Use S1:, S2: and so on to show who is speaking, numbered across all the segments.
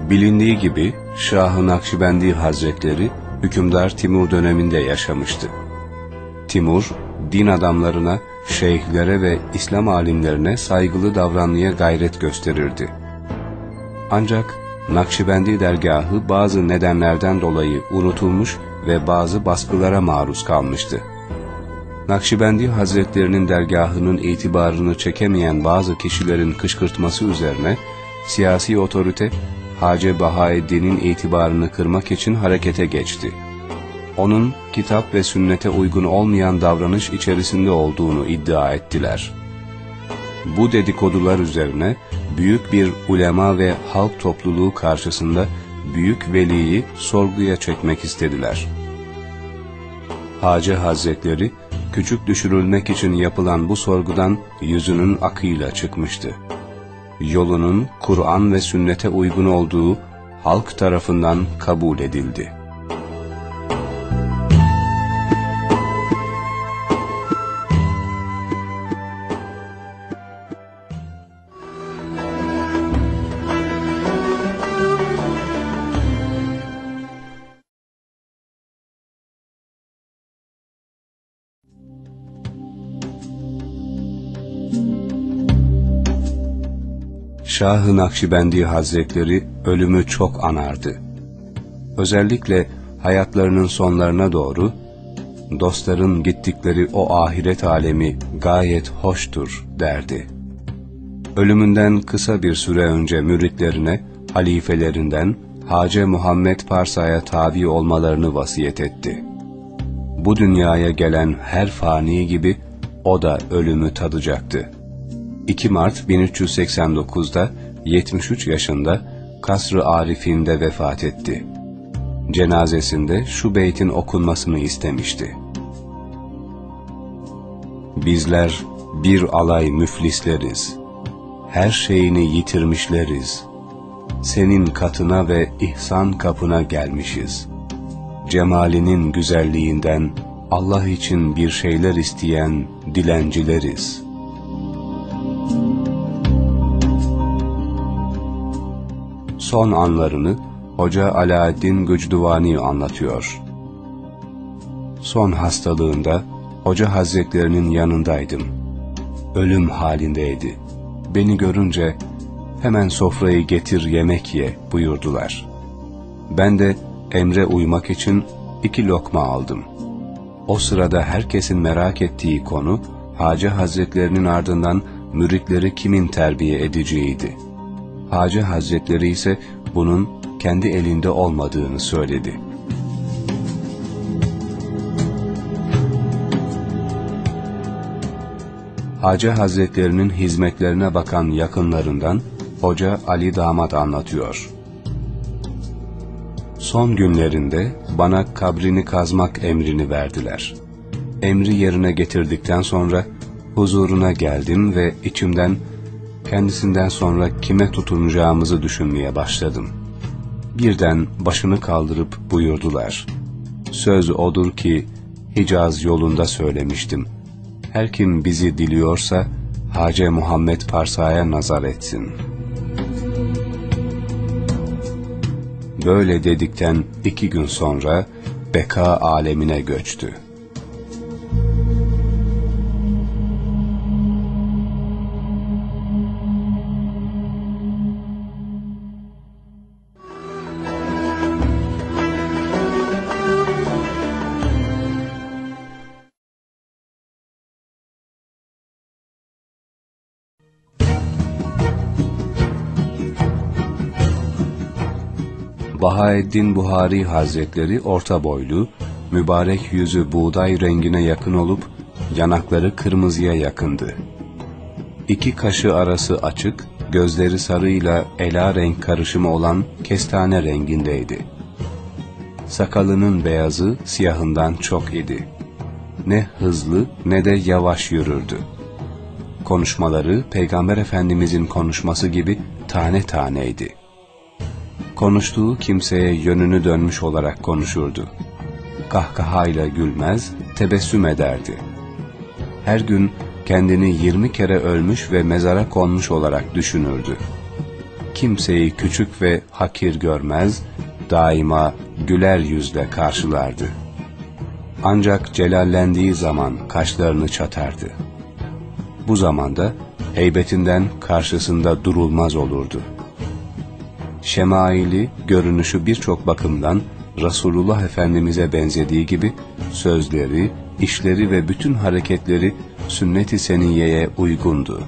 S1: Bilindiği gibi Şah-ı Nakşibendi Hazretleri hükümdar Timur döneminde yaşamıştı. Timur, din adamlarına, şeyhlere ve İslam alimlerine saygılı davranmaya gayret gösterirdi. Ancak Nakşibendi dergahı bazı nedenlerden dolayı unutulmuş ve bazı baskılara maruz kalmıştı. Nakşibendi Hazretlerinin dergahının itibarını çekemeyen bazı kişilerin kışkırtması üzerine siyasi otorite Hacı Bahaeddin'in itibarını kırmak için harekete geçti. Onun kitap ve sünnete uygun olmayan davranış içerisinde olduğunu iddia ettiler. Bu dedikodular üzerine büyük bir ulema ve halk topluluğu karşısında büyük veliyi sorguya çekmek istediler. Hacı Hazretleri küçük düşürülmek için yapılan bu sorgudan yüzünün akıyla çıkmıştı. Yolunun Kur'an ve sünnete uygun olduğu halk tarafından kabul edildi. Şah-ı Nakşibendi Hazretleri ölümü çok anardı. Özellikle hayatlarının sonlarına doğru, dostların gittikleri o ahiret alemi gayet hoştur derdi. Ölümünden kısa bir süre önce müritlerine, halifelerinden Hacı Muhammed Parsa'ya tabi olmalarını vasiyet etti. Bu dünyaya gelen her fani gibi o da ölümü tadacaktı. 2 Mart 1389'da 73 yaşında Kasr-ı Arif'inde vefat etti. Cenazesinde şu beytin okunmasını istemişti. Bizler bir alay müflisleriz, her şeyini yitirmişleriz. Senin katına ve ihsan kapına gelmişiz. Cemalinin güzelliğinden Allah için bir şeyler isteyen dilencileriz. Son anlarını Hoca Alaaddin Gücdüvani anlatıyor. Son hastalığında Hoca Hazretlerinin yanındaydım. Ölüm halindeydi. Beni görünce hemen sofrayı getir yemek ye buyurdular. Ben de emre uymak için 2 lokma aldım. O sırada herkesin merak ettiği konu Hacı Hazretlerinin ardından müritleri kimin terbiye edeceğiydi. Hacı Hazretleri ise bunun kendi elinde olmadığını söyledi. Hacı Hazretlerinin hizmetlerine bakan yakınlarından Hoca Ali Damat anlatıyor. Son günlerinde bana kabrini kazmak emrini verdiler. Emri yerine getirdikten sonra huzuruna geldim ve içimden kendisinden sonra kime tutunacağımızı düşünmeye başladım. Birden başını kaldırıp buyurdular. Söz odur ki Hicaz yolunda söylemiştim. Her kim bizi diliyorsa Hacı Muhammed Parsa'ya nazar etsin. Böyle dedikten 2 gün sonra beka alemine göçtü. Bahaeddin Buhari Hazretleri orta boylu, mübarek yüzü buğday rengine yakın olup yanakları kırmızıya yakındı. 2 kaşı arası açık, gözleri sarıyla ela renk karışımı olan kestane rengindeydi. Sakalının beyazı siyahından çok idi. Ne hızlı ne de yavaş yürürdü. Konuşmaları Peygamber Efendimizin konuşması gibi tane taneydi. Konuştuğu kimseye yönünü dönmüş olarak konuşurdu. Kahkahayla gülmez, tebessüm ederdi. Her gün kendini 20 kere ölmüş ve mezara konmuş olarak düşünürdü. kimseyi küçük ve hakir görmez, daima güler yüzle karşılardı. Ancak celallendiği zaman kaşlarını çatardı. Bu zamanda heybetinden karşısında durulmaz olurdu. Şemaili, görünüşü birçok bakımdan Resulullah Efendimiz'e benzediği gibi sözleri, işleri ve bütün hareketleri sünnet-i seniyyeye uygundu.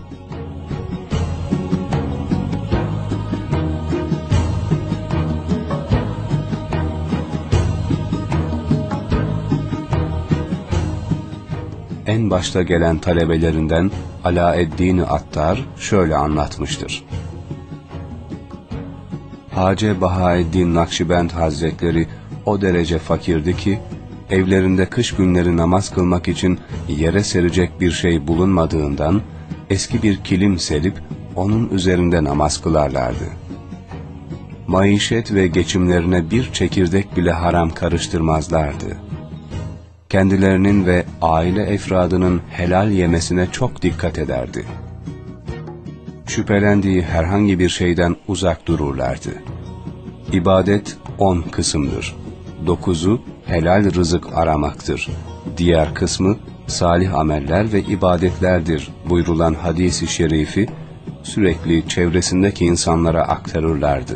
S1: En başta gelen talebelerinden Alaeddin Attar şöyle anlatmıştır. Hacı Bahaeddin Nakşibend Hazretleri o derece fakirdi ki, evlerinde kış günleri namaz kılmak için yere serecek bir şey bulunmadığından, eski bir kilim serip onun üzerinde namaz kılarlardı. Maişet ve geçimlerine bir çekirdek bile haram karıştırmazlardı. Kendilerinin ve aile efradının helal yemesine çok dikkat ederdi. Şüphelendiği herhangi bir şeyden uzak dururlardı. İbadet 10 kısımdır. 9'u helal rızık aramaktır. Diğer kısmı salih ameller ve ibadetlerdir buyurulan hadis-i şerifi sürekli çevresindeki insanlara aktarırlardı.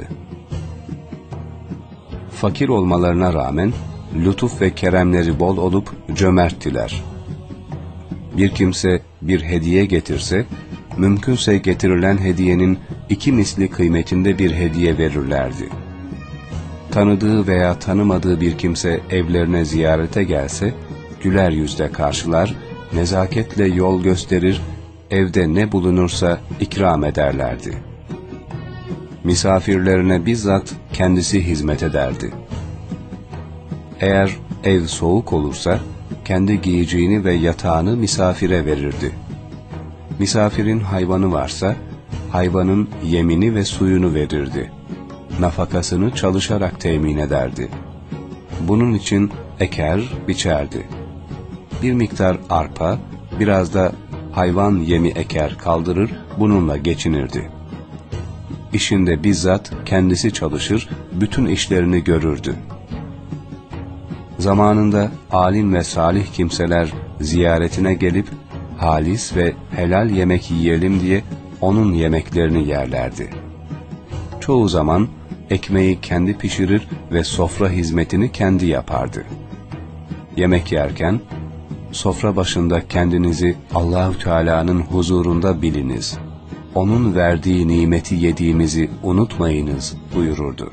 S1: Fakir olmalarına rağmen lütuf ve keremleri bol olup cömerttiler. Bir kimse bir hediye getirse, mümkünse getirilen hediyenin 2 misli kıymetinde bir hediye verirlerdi. Tanıdığı veya tanımadığı bir kimse evlerine ziyarete gelse, güler yüzle karşılar, nezaketle yol gösterir, evde ne bulunursa ikram ederlerdi. Misafirlerine bizzat kendisi hizmet ederdi. Eğer ev soğuk olursa, kendi giyeceğini ve yatağını misafire verirdi. Misafirin hayvanı varsa, hayvanın yemini ve suyunu verirdi. Nafakasını çalışarak temin ederdi. Bunun için eker, biçerdi. Bir miktar arpa, biraz da hayvan yemi eker kaldırır, bununla geçinirdi. İşinde bizzat kendisi çalışır, bütün işlerini görürdü. Zamanında alim ve salih kimseler ziyaretine gelip halis ve helal yemek yiyelim diye onun yemeklerini yerlerdi. Çoğu zaman ekmeği kendi pişirir ve sofra hizmetini kendi yapardı. Yemek yerken, sofra başında kendinizi Allah-u Teala'nın huzurunda biliniz, onun verdiği nimeti yediğimizi unutmayınız buyururdu.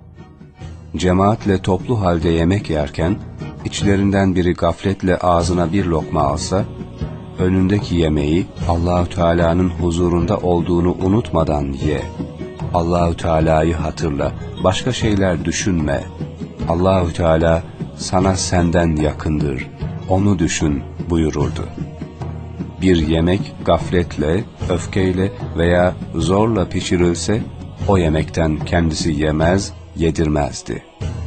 S1: Cemaatle toplu halde yemek yerken, içlerinden biri gafletle ağzına bir lokma alsa, önündeki yemeği Allah-u Teala'nın huzurunda olduğunu unutmadan ye. Allah-u Teala'yı hatırla, başka şeyler düşünme. Allah-u Teala sana senden yakındır, onu düşün buyururdu. Bir yemek gafletle, öfkeyle veya zorla pişirilse, o yemekten kendisi yemez, yedirmezdi.